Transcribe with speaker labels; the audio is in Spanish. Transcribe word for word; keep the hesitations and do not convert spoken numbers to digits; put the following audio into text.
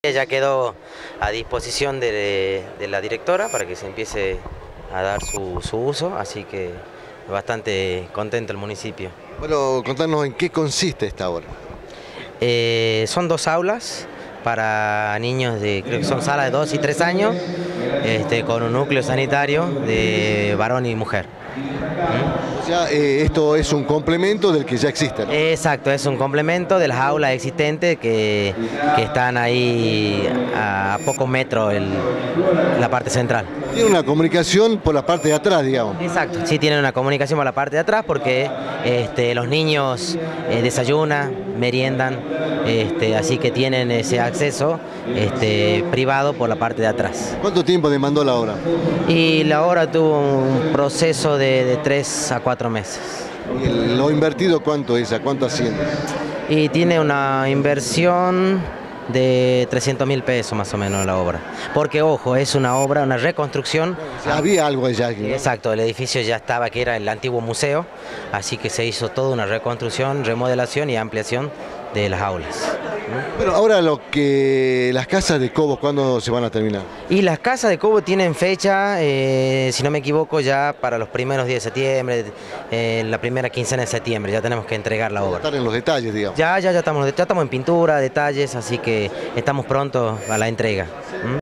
Speaker 1: Ya quedó a disposición de, de la directora para que se empiece a dar su, su uso, así que bastante contento el municipio.
Speaker 2: Bueno, contanos en qué consiste esta obra.
Speaker 1: Eh, son dos aulas para niños de, creo que son salas de dos y tres años, este, con un núcleo sanitario de varón y mujer.
Speaker 2: O sea, eh, esto es un complemento del que ya existe, ¿no?
Speaker 1: Exacto, es un complemento de las aulas existentes que, que están ahí a pocos metros en la parte central.
Speaker 2: Tiene una comunicación por la parte de atrás, digamos.
Speaker 1: Exacto, sí tienen una comunicación por la parte de atrás porque este, los niños eh, desayunan, meriendan, este, así que tienen ese acceso este, privado por la parte de atrás.
Speaker 2: ¿Cuánto tiempo demandó la obra?
Speaker 1: Y la obra tuvo un proceso de, de tres a cuatro meses.
Speaker 2: ¿Y el- lo invertido cuánto es? ¿A cuánto asciende?
Speaker 1: Y tiene una inversión de trescientos mil pesos más o menos la obra. Porque ojo, es una obra, una reconstrucción.
Speaker 2: O sea, había algo allá aquí, ¿no?
Speaker 1: Exacto, el edificio ya estaba, que era el antiguo museo, así que se hizo toda una reconstrucción, remodelación y ampliación de las aulas.
Speaker 2: Pero ahora lo que las casas de Cobos, ¿cuándo se van a terminar?
Speaker 1: Y las casas de Cobo tienen fecha, eh, si no me equivoco, ya para los primeros días de septiembre, eh, la primera quincena de septiembre, ya tenemos que entregar la obra.
Speaker 2: Estar en los detalles, digamos.
Speaker 1: Ya, ya, ya estamos, ya estamos en pintura, detalles, así que estamos prontos a la entrega. ¿Mm?